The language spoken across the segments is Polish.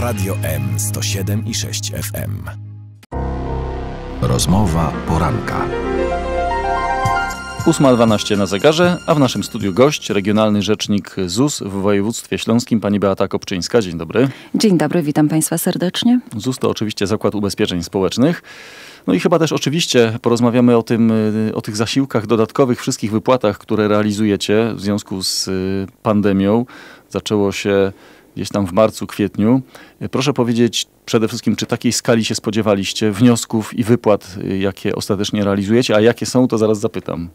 Radio M 107,6 FM. Rozmowa poranka. 8:12 na zegarze, a w naszym studiu gość, regionalny rzecznik ZUS w województwie śląskim, pani Beata Kopczyńska. Dzień dobry. Dzień dobry, witam państwa serdecznie. ZUS to oczywiście Zakład Ubezpieczeń Społecznych. No i chyba też oczywiście porozmawiamy o tych zasiłkach dodatkowych, wszystkich wypłatach, które realizujecie w związku z pandemią. Zaczęło się gdzieś tam w marcu, kwietniu. Proszę powiedzieć przede wszystkim, czy takiej skali się spodziewaliście, wniosków i wypłat, jakie ostatecznie realizujecie, a jakie są, to zaraz zapytam.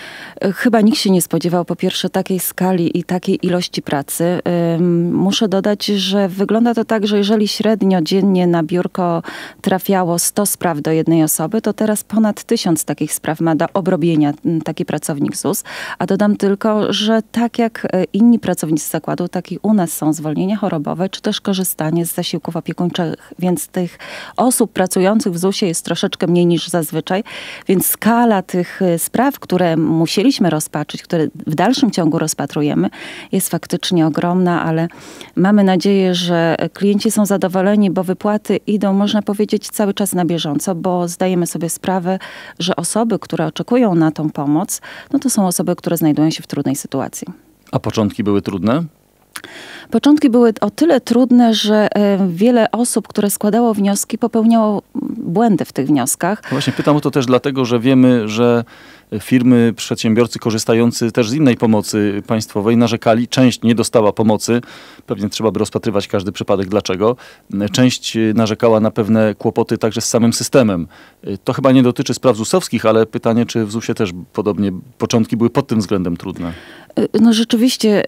Chyba nikt się nie spodziewał po pierwsze takiej skali i takiej ilości pracy. Muszę dodać, że wygląda to tak, że jeżeli średnio dziennie na biurko trafiało 100 spraw do jednej osoby, to teraz ponad 1000 takich spraw ma do obrobienia taki pracownik ZUS. A dodam tylko, że tak jak inni pracownicy zakładu, tak i u nas są zwolnienia chorobowe, czy też korzystanie z zasiłków opiekuńczych. Więc tych osób pracujących w ZUS-ie jest troszeczkę mniej niż zazwyczaj. Więc skala tych spraw, które musieliśmy rozpatrzyć, które w dalszym ciągu rozpatrujemy, jest faktycznie ogromna, ale mamy nadzieję, że klienci są zadowoleni, bo wypłaty idą, można powiedzieć, cały czas na bieżąco, bo zdajemy sobie sprawę, że osoby, które oczekują na tą pomoc, no to są osoby, które znajdują się w trudnej sytuacji. A początki były trudne? Początki były o tyle trudne, że wiele osób, które składało wnioski, popełniało błędy w tych wnioskach. Właśnie pytam o to też dlatego, że wiemy, że firmy, przedsiębiorcy korzystający też z innej pomocy państwowej narzekali. Część nie dostała pomocy. Pewnie trzeba by rozpatrywać każdy przypadek dlaczego. Część narzekała na pewne kłopoty także z samym systemem. To chyba nie dotyczy spraw ZUS-owskich, ale pytanie, czy w ZUS-ie też podobnie początki były pod tym względem trudne? No rzeczywiście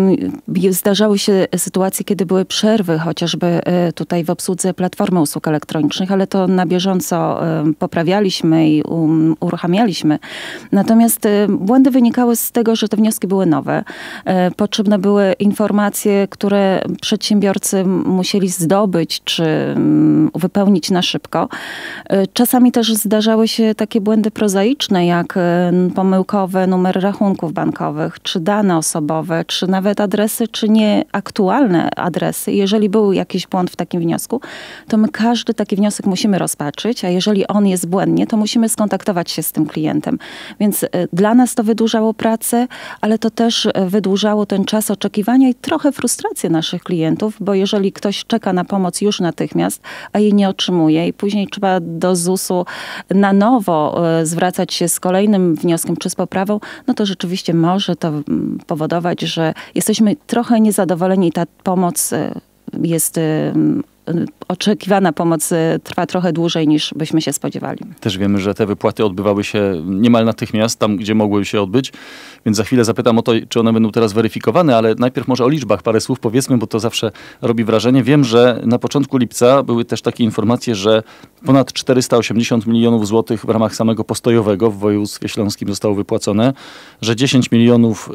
zdarzały się sytuacje, kiedy były przerwy, chociażby tutaj w obsłudze platformy usług elektronicznych, ale to na bieżąco poprawialiśmy i uruchamialiśmy. Natomiast błędy wynikały z tego, że te wnioski były nowe. Potrzebne były informacje, które przedsiębiorcy musieli zdobyć czy wypełnić na szybko. Czasami też zdarzały się takie błędy prozaiczne, jak pomyłkowe numery rachunków bankowych, czy dane osobowe, czy nawet adresy, czy nieaktualne adresy. Jeżeli był jakiś błąd w takim wniosku, to my każdy taki wniosek musimy rozpatrzyć, a jeżeli on jest błędnie, to musimy skontaktować się z tym klientem. Więc dla nas to wydłużało pracę, ale to też wydłużało ten czas oczekiwania i trochę frustrację naszych klientów, bo jeżeli ktoś czeka na pomoc już natychmiast, a jej nie otrzymuje i później trzeba do ZUS-u na nowo zwracać się z kolejnym wnioskiem czy z poprawą, no to rzeczywiście może to powodować, że jesteśmy trochę niezadowoleni i ta pomoc jest oczekiwana pomoc trwa trochę dłużej niż byśmy się spodziewali. Też wiemy, że te wypłaty odbywały się niemal natychmiast, tam gdzie mogły się odbyć, więc za chwilę zapytam o to, czy one będą teraz weryfikowane, ale najpierw może o liczbach parę słów powiedzmy, bo to zawsze robi wrażenie. Wiem, że na początku lipca były też takie informacje, że ponad 480 milionów złotych w ramach samego postojowego w województwie śląskim zostało wypłacone, że 10 milionów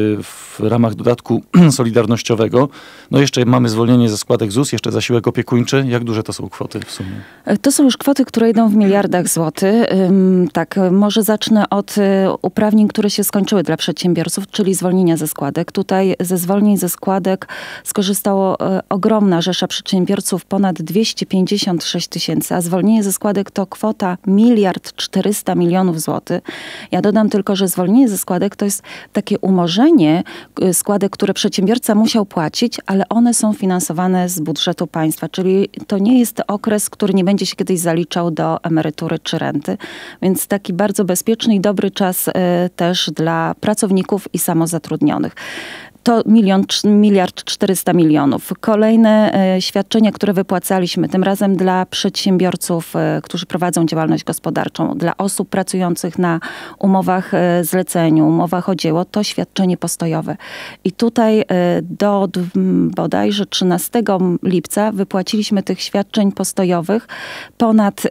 w ramach dodatku solidarnościowego. No jeszcze mamy zwolnienie ze składek ZUS, jeszcze zasiłek opiekuńczy. Jak duże to są kwoty w sumie? To są już kwoty, które idą w miliardach złotych. Tak, może zacznę od uprawnień, które się skończyły dla przedsiębiorców, czyli zwolnienia ze składek. Tutaj ze zwolnień ze składek skorzystało ogromna rzesza przedsiębiorców, ponad 256 tysięcy, a zwolnienie ze składek to kwota 1,4 mld złotych. Ja dodam tylko, że zwolnienie ze składek to jest takie umorzenie składek, które przedsiębiorca musiał płacić, ale one są finansowane z budżetu państwa, czyli to nie jest okres, który nie będzie się kiedyś zaliczał do emerytury czy renty, więc taki bardzo bezpieczny i dobry czas też dla pracowników i samozatrudnionych. To 1,4 mld. Kolejne świadczenia, które wypłacaliśmy, tym razem dla przedsiębiorców, którzy prowadzą działalność gospodarczą, dla osób pracujących na umowach zleceniu, umowach o dzieło, to świadczenie postojowe. I tutaj do bodajże 13 lipca wypłaciliśmy tych świadczeń postojowych. Ponad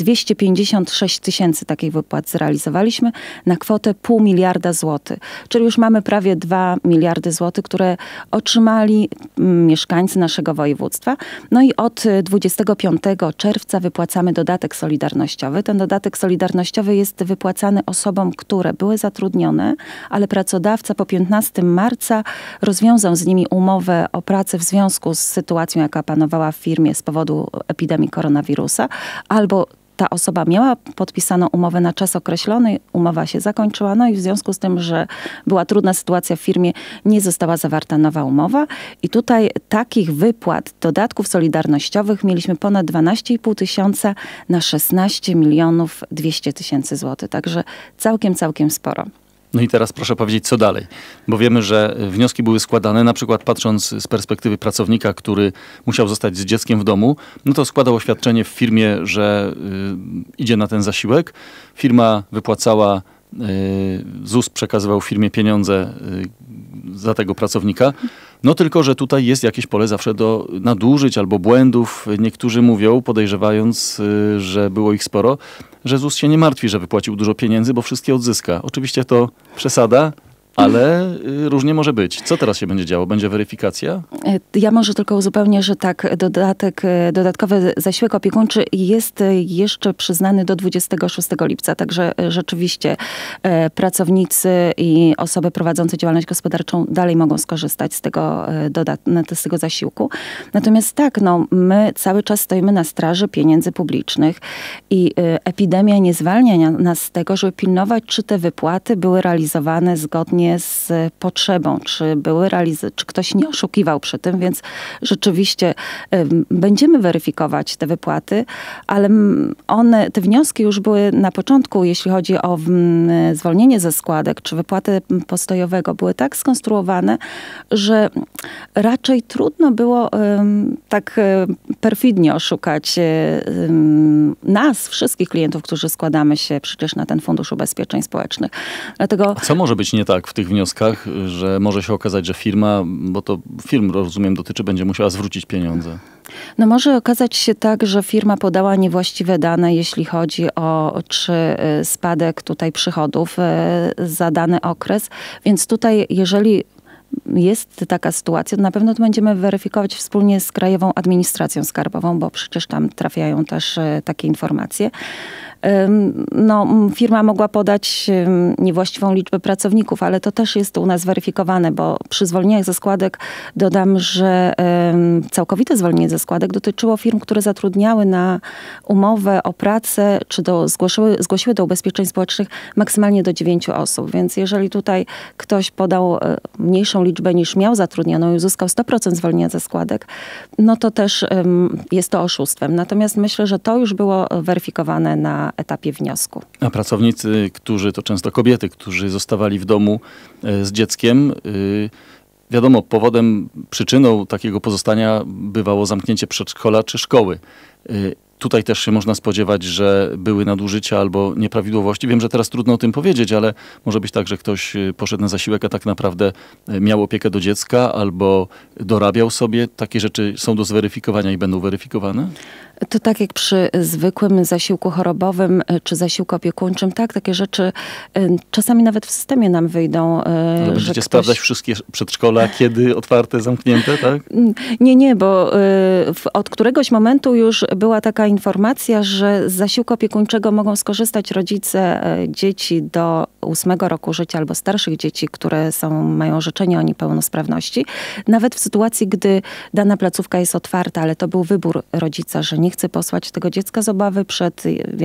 256 tysięcy takich wypłat zrealizowaliśmy na kwotę 0,5 miliarda złotych. Czyli już mamy prawie 2 miliardy złotych zł, które otrzymali mieszkańcy naszego województwa. No i od 25 czerwca wypłacamy dodatek solidarnościowy. Ten dodatek solidarnościowy jest wypłacany osobom, które były zatrudnione, ale pracodawca po 15 marca rozwiązał z nimi umowę o pracę w związku z sytuacją, jaka panowała w firmie z powodu epidemii koronawirusa, albo ta osoba miała podpisaną umowę na czas określony, umowa się zakończyła, no i w związku z tym, że była trudna sytuacja w firmie, nie została zawarta nowa umowa. I tutaj takich wypłat, dodatków solidarnościowych mieliśmy ponad 12,5 tysiąca na 16 200 000 złotych. Także całkiem sporo. No i teraz proszę powiedzieć, co dalej? Bo wiemy, że wnioski były składane, na przykład patrząc z perspektywy pracownika, który musiał zostać z dzieckiem w domu, no to składał oświadczenie w firmie, że idzie na ten zasiłek. Firma wypłacała, ZUS przekazywał firmie pieniądze za tego pracownika. No tylko, że tutaj jest jakieś pole zawsze do nadużyć albo błędów. Niektórzy mówią, podejrzewając, że było ich sporo, że ZUS się nie martwi, że wypłacił dużo pieniędzy, bo wszystkie odzyska. Oczywiście to przesada, ale różnie może być. Co teraz się będzie działo? Będzie weryfikacja? Ja może tylko uzupełnię, że tak, dodatkowy zasiłek opiekuńczy jest jeszcze przyznany do 26 lipca. Także rzeczywiście pracownicy i osoby prowadzące działalność gospodarczą dalej mogą skorzystać z tego zasiłku. Natomiast tak, no, my cały czas stoimy na straży pieniędzy publicznych i epidemia nie zwalnia nas z tego, żeby pilnować, czy te wypłaty były realizowane zgodnie z potrzebą, czy ktoś nie oszukiwał przy tym, więc rzeczywiście będziemy weryfikować te wypłaty, ale te wnioski już były na początku, jeśli chodzi o zwolnienie ze składek, czy wypłatę postojowego, były tak skonstruowane, że raczej trudno było tak perfidnie oszukać nas, wszystkich klientów, którzy składamy się przecież na ten Fundusz Ubezpieczeń Społecznych. Dlatego... Co może być nie tak w tych wnioskach, że może się okazać, że firma, bo to firm, rozumiem, dotyczy, będzie musiała zwrócić pieniądze? No może okazać się tak, że firma podała niewłaściwe dane, jeśli chodzi o spadek tutaj przychodów za dany okres. Więc tutaj, jeżeli jest taka sytuacja, to na pewno to będziemy weryfikować wspólnie z Krajową Administracją Skarbową, bo przecież tam trafiają też takie informacje. No, firma mogła podać niewłaściwą liczbę pracowników, ale to też jest u nas weryfikowane, bo przy zwolnieniach ze składek dodam, że całkowite zwolnienie ze składek dotyczyło firm, które zatrudniały na umowę o pracę, czy zgłosiły do ubezpieczeń społecznych maksymalnie do 9 osób. Więc jeżeli tutaj ktoś podał mniejszą liczbę niż miał zatrudnioną i uzyskał 100% zwolnienia ze składek, no to też jest to oszustwem. Natomiast myślę, że to już było weryfikowane na etapie wniosku. A pracownicy, którzy to często kobiety, którzy zostawali w domu z dzieckiem, wiadomo, przyczyną takiego pozostania bywało zamknięcie przedszkola czy szkoły. Tutaj też się można spodziewać, że były nadużycia albo nieprawidłowości. Wiem, że teraz trudno o tym powiedzieć, ale może być tak, że ktoś poszedł na zasiłek, a tak naprawdę miał opiekę do dziecka albo dorabiał sobie. Takie rzeczy są do zweryfikowania i będą weryfikowane? To tak jak przy zwykłym zasiłku chorobowym czy zasiłku opiekuńczym, tak, takie rzeczy czasami nawet w systemie nam wyjdą. Ale będziecie sprawdzać wszystkie przedszkola, kiedy otwarte, zamknięte, tak? Nie, bo od któregoś momentu już była taka informacja, że z zasiłku opiekuńczego mogą skorzystać rodzice dzieci do 8 roku życia albo starszych dzieci, które mają orzeczenie o niepełnosprawności. Nawet w sytuacji, gdy dana placówka jest otwarta, ale to był wybór rodzica, że nie chce posłać tego dziecka z obawy przed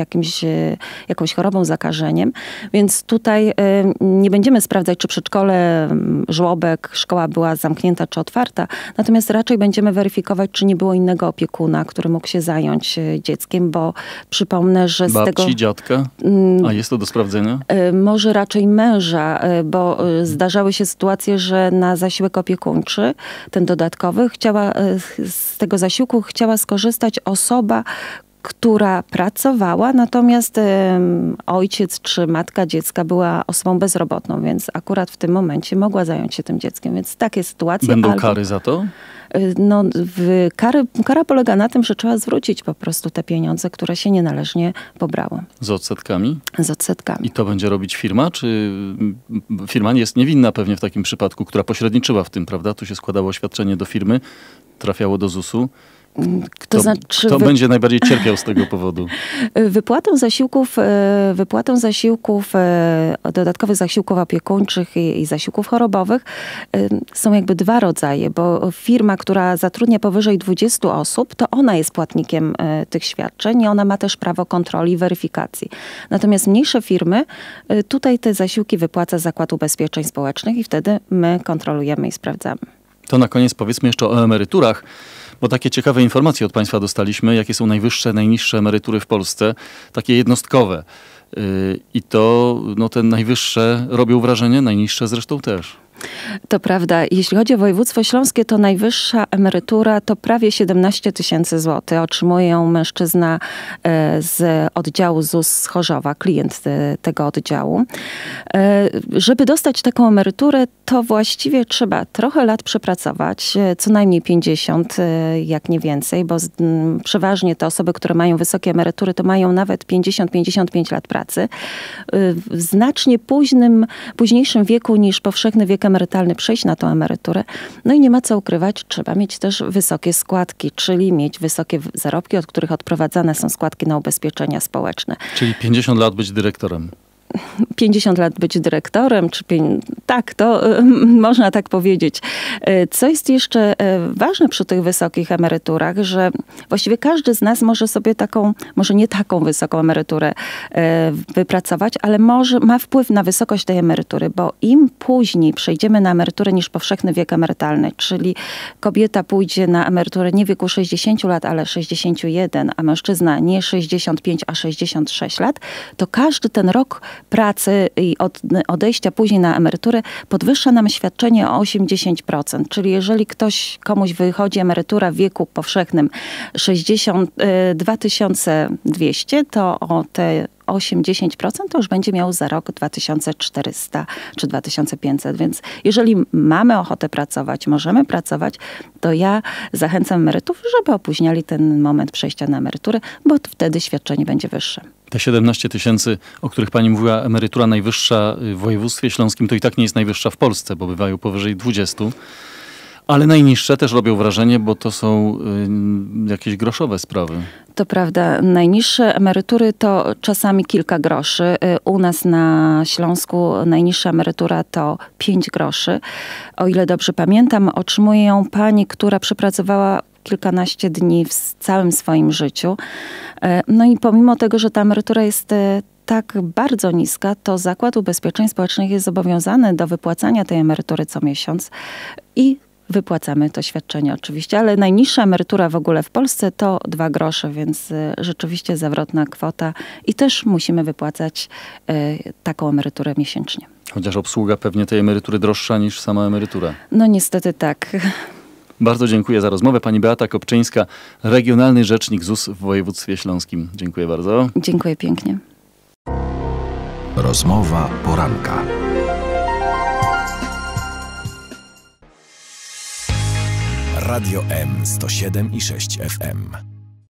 jakąś chorobą, zakażeniem. Więc tutaj nie będziemy sprawdzać, czy przedszkole, żłobek, szkoła była zamknięta czy otwarta. Natomiast raczej będziemy weryfikować, czy nie było innego opiekuna, który mógł się zająć dzieckiem, bo przypomnę, że Babci, dziadka? A jest to do sprawdzenia? Może raczej męża, bo zdarzały się sytuacje, że na zasiłek opiekuńczy, ten dodatkowy, z tego zasiłku chciała skorzystać osoba, która pracowała, natomiast ojciec czy matka dziecka była osobą bezrobotną, więc akurat w tym momencie mogła zająć się tym dzieckiem, więc takie sytuacje. Będą kary za to? No, kara polega na tym, że trzeba zwrócić po prostu te pieniądze, które się nienależnie pobrało. Z odsetkami? Z odsetkami. I to będzie robić firma? Czy firma jest niewinna pewnie w takim przypadku, która pośredniczyła w tym, prawda? Tu się składało oświadczenie do firmy, trafiało do ZUS-u. Kto będzie najbardziej cierpiał z tego powodu? Wypłatą zasiłków, dodatkowych zasiłków opiekuńczych i zasiłków chorobowych są jakby dwa rodzaje, bo firma, która zatrudnia powyżej 20 osób, to ona jest płatnikiem tych świadczeń i ona ma też prawo kontroli i weryfikacji. Natomiast mniejsze firmy, tutaj te zasiłki wypłaca Zakład Ubezpieczeń Społecznych i wtedy my kontrolujemy i sprawdzamy. To na koniec powiedzmy jeszcze o emeryturach. Bo takie ciekawe informacje od państwa dostaliśmy, jakie są najwyższe, najniższe emerytury w Polsce, takie jednostkowe. I to te najwyższe robią wrażenie, najniższe zresztą też. To prawda. Jeśli chodzi o województwo śląskie, to najwyższa emerytura to prawie 17 000 złotych. Otrzymuje ją mężczyzna z oddziału ZUS z Chorzowa, klient tego oddziału. Żeby dostać taką emeryturę, to właściwie trzeba trochę lat przepracować, co najmniej 50, jak nie więcej, bo przeważnie te osoby, które mają wysokie emerytury, to mają nawet 50-55 lat pracy. W znacznie późniejszym wieku niż powszechny wiek emerytalny przejść na tą emeryturę. No i nie ma co ukrywać, trzeba mieć też wysokie składki, czyli mieć wysokie zarobki, od których odprowadzane są składki na ubezpieczenia społeczne. Czyli 50 lat być dyrektorem. 50 lat być dyrektorem, tak, to można tak powiedzieć. Co jest jeszcze ważne przy tych wysokich emeryturach, że właściwie każdy z nas może sobie może nie taką wysoką emeryturę wypracować, ale ma wpływ na wysokość tej emerytury, bo im później przejdziemy na emeryturę niż powszechny wiek emerytalny, czyli kobieta pójdzie na emeryturę nie w wieku 60 lat, ale 61, a mężczyzna nie 65, a 66 lat, to każdy ten rok pracy i odejścia później na emeryturę podwyższa nam świadczenie o 80%. Czyli jeżeli komuś wychodzi emerytura w wieku powszechnym 2200, to o te 8-10% to już będzie miał za rok 2400 czy 2500. Więc jeżeli mamy ochotę pracować, możemy pracować, to ja zachęcam emerytów, żeby opóźniali ten moment przejścia na emeryturę, bo wtedy świadczenie będzie wyższe. Te 17 000, o których pani mówiła, emerytura najwyższa w województwie śląskim, to i tak nie jest najwyższa w Polsce, bo bywają powyżej 20. Ale najniższe też robią wrażenie, bo to są jakieś groszowe sprawy. To prawda. Najniższe emerytury to czasami kilka groszy. U nas na Śląsku najniższa emerytura to 5 groszy. O ile dobrze pamiętam, otrzymuje ją pani, która przepracowała kilkanaście dni w całym swoim życiu. No i pomimo tego, że ta emerytura jest tak bardzo niska, to Zakład Ubezpieczeń Społecznych jest zobowiązany do wypłacania tej emerytury co miesiąc i wypłacamy to świadczenie oczywiście, ale najniższa emerytura w ogóle w Polsce to 2 grosze, więc rzeczywiście zawrotna kwota i też musimy wypłacać taką emeryturę miesięcznie. Chociaż obsługa pewnie tej emerytury droższa niż sama emerytura. No niestety tak. Bardzo dziękuję za rozmowę. Pani Beata Kopczyńska, Regionalny Rzecznik ZUS w województwie śląskim. Dziękuję bardzo. Dziękuję pięknie. Rozmowa poranka. Radio M 107,6 FM.